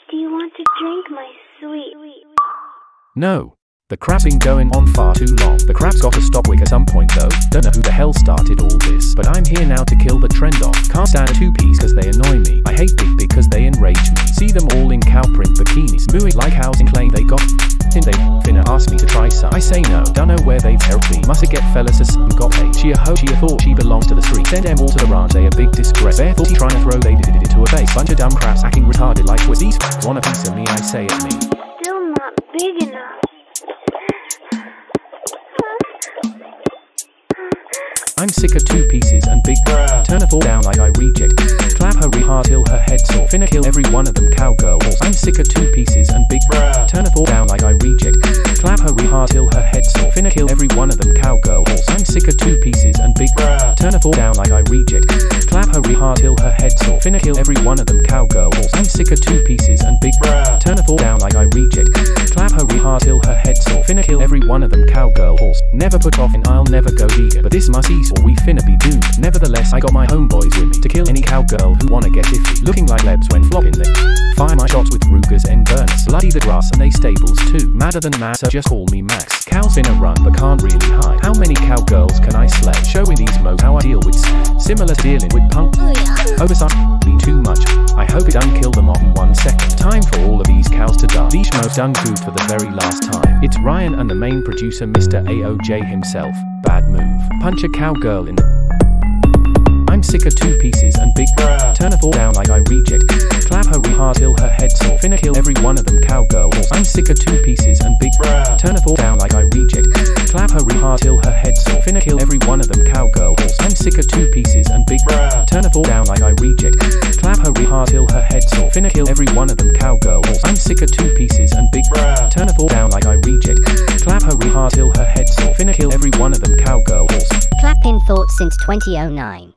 Do you want to drink my sweet? No. The crap's been going on far too long. The crap's gotta stop quick at some point though. Don't know who the hell started all this, but I'm here now to kill the trend off. Can't stand a two-piece cause they annoy me. I hate big because they enrage me. See them all in cow print bikinis, mooing like housing claim they got in. They finna ask me to try some. I say no, don't know where they've helped me. Must get fellas as got paid. She a hoe, she a thought she belongs to the street. Send them all to the ranch, they a big disgrace. They're thought he trying to throw they did it to a base. Bunch of dumb craps acting retarded like twist. These want a piece of me, I say it me. Still not big enough. I'm sick of two pieces and big. Turn her fall down like I reject. Clap her hard till her head sore. Finna kill every one of them cowgirl horse. I'm sick of two pieces and big. Turn her fall down like I reject. Clap her hard till her head sore. Finna kill every one of them cowgirl horse. I'm sick of two pieces and big. Turn her fall down like I reject. Clap her hard till her head sore. Finna kill every one of them cowgirl horse. I'm sick of two pieces and big. Turn her fall down like I reject. Clap her hard till her head sore. Finna kill every one of them cowgirl horse. Never put off and I'll never go vegan, but this must ease or we finna be doomed. Nevertheless, I got my homeboys with me to kill any cowgirl who wanna get iffy. Looking like lebs when flopping they fire my shots with Rugers and burners. Bloody the grass and they stables too. Madder than mad, so just call me Max. Cows finna run but can't really hide. How many cowgirls can I slay? Showing these modes how I deal with similar to dealing with punk. Oversight me too much. I hope it done kill them off in 1 second. Time for all of these cows to die. These schmoes done food for the very last time. It's Ryan and the main producer Mr. AOJ himself. Bad move. Punch a cowgirl in the. I'm sick of two pieces and big. Turn her fall down like I reject. Clap her hard till her head sore. Finna kill every one of them cowgirl horse. I'm sick of two pieces and big. Turn her fall down like I reject. Clap her hard till her head sore. Finna kill every one of them cowgirl horse. I'm sick of two pieces and big. Turn her fall down like I reject. Clap her hard till her head sore. Finna kill every one of them cowgirl horse. I'm sick of two pieces and big. Turn her fall down like I reject. Clap her hard till her head sore. Finna kill every one of them cowgirl horse. Clap in thought since 2009.